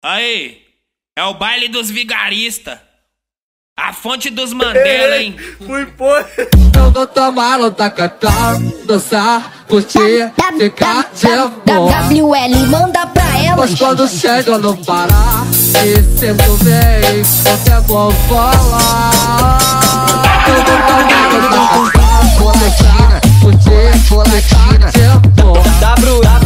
Aí, é o baile dos vigaristas. A fonte dos Mandela, hein? Fui pôr. Eu vou tomar, não tá cantando, dançar, curtir, ficar de boa. WL, manda pra ela. Mas quando chega no Pará, e sinto bem, você é bom falar. Eu vou tomar, não tá cantando, vou dançar, curtir, ficar de boa.